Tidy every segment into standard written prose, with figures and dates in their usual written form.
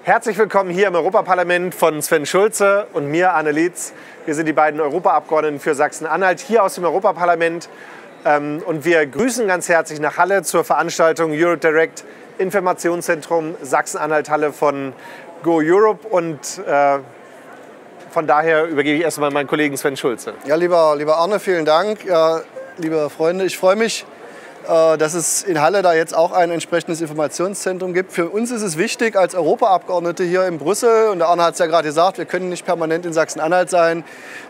Herzlich willkommen hier im Europaparlament von Sven Schulze und mir, Arne Lietz. Wir sind die beiden Europaabgeordneten für Sachsen-Anhalt hier aus dem Europaparlament. Und wir grüßen ganz herzlich nach Halle zur Veranstaltung Europe Direct Informationszentrum Sachsen-Anhalt-Halle von Go Europe. Und von daher übergebe ich erstmal meinen Kollegen Sven Schulze. Ja, lieber Arne, vielen Dank. Ja, liebe Freunde, ich freue mich, dass es in Halle da jetzt auch ein entsprechendes Informationszentrum gibt. Für uns ist es wichtig als Europaabgeordnete hier in Brüssel, und der Arne hat es ja gerade gesagt, wir können nicht permanent in Sachsen-Anhalt sein.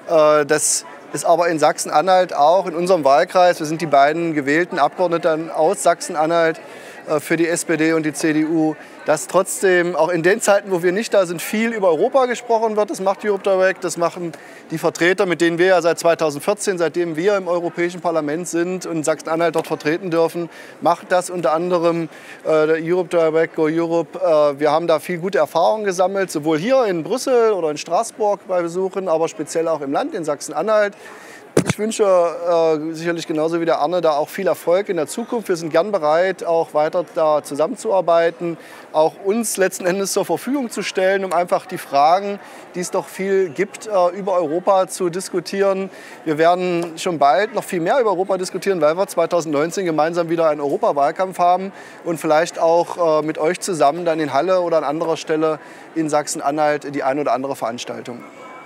Das ist aber in Sachsen-Anhalt auch in unserem Wahlkreis. Wir sind die beiden gewählten Abgeordneten aus Sachsen-Anhalt für die SPD und die CDU, dass trotzdem auch in den Zeiten, wo wir nicht da sind, viel über Europa gesprochen wird. Das macht Europe Direct, das machen die Vertreter, mit denen wir ja seit 2014, seitdem wir im Europäischen Parlament sind und Sachsen-Anhalt dort vertreten dürfen, macht das unter anderem der Europe Direct, Go Europe. Wir haben da viel gute Erfahrungen gesammelt, sowohl hier in Brüssel oder in Straßburg bei Besuchen, aber speziell auch im Land, in Sachsen-Anhalt. Ich wünsche sicherlich genauso wie der Arne da auch viel Erfolg in der Zukunft. Wir sind gern bereit, auch weiter da zusammenzuarbeiten, auch uns letzten Endes zur Verfügung zu stellen, um einfach die Fragen, die es doch viel gibt, über Europa zu diskutieren. Wir werden schon bald noch viel mehr über Europa diskutieren, weil wir 2019 gemeinsam wieder einen Europawahlkampf haben und vielleicht auch mit euch zusammen dann in Halle oder an anderer Stelle in Sachsen-Anhalt die eine oder andere Veranstaltung.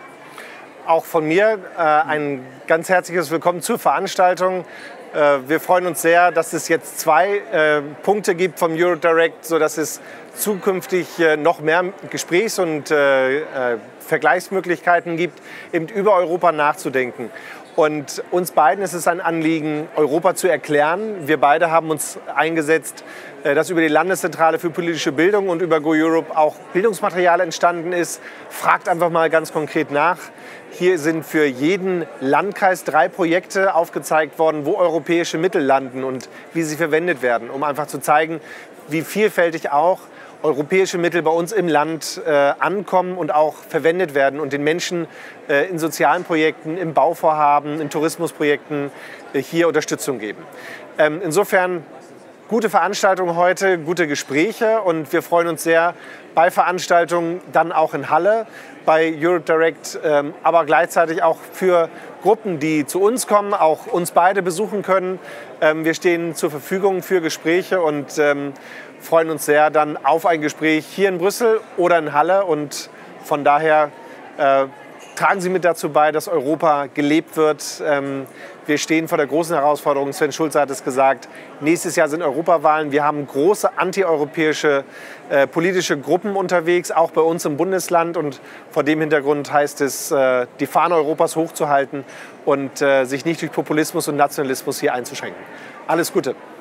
Auch von mir ein ganz herzliches Willkommen zur Veranstaltung. Wir freuen uns sehr, dass es jetzt zwei Punkte gibt vom Europe Direct, sodass es zukünftig noch mehr Gesprächs- und Vergleichsmöglichkeiten gibt, eben über Europa nachzudenken. Und uns beiden ist es ein Anliegen, Europa zu erklären. Wir beide haben uns eingesetzt, dass über die Landeszentrale für politische Bildung und über Go Europe auch Bildungsmaterial entstanden ist. Fragt einfach mal ganz konkret nach. Hier sind für jeden Landkreis 3 Projekte aufgezeigt worden, wo europäische Mittel landen und wie sie verwendet werden, um einfach zu zeigen, wie vielfältig auch europäische Mittel bei uns im Land ankommen und auch verwendet werden und den Menschen in sozialen Projekten, im Bauvorhaben, in Tourismusprojekten hier Unterstützung geben. Insofern gute Veranstaltung heute, gute Gespräche, und wir freuen uns sehr bei Veranstaltungen dann auch in Halle bei Europe Direct, aber gleichzeitig auch für Gruppen, die zu uns kommen, auch uns beide besuchen können. Wir stehen zur Verfügung für Gespräche und freuen uns sehr dann auf ein Gespräch hier in Brüssel oder in Halle, und von daher tragen Sie mit dazu bei, dass Europa gelebt wird. Wir stehen vor der großen Herausforderung, Sven Schulze hat es gesagt, nächstes Jahr sind Europawahlen. Wir haben große antieuropäische politische Gruppen unterwegs, auch bei uns im Bundesland. Und vor dem Hintergrund heißt es, die Fahne Europas hochzuhalten und sich nicht durch Populismus und Nationalismus hier einzuschränken. Alles Gute.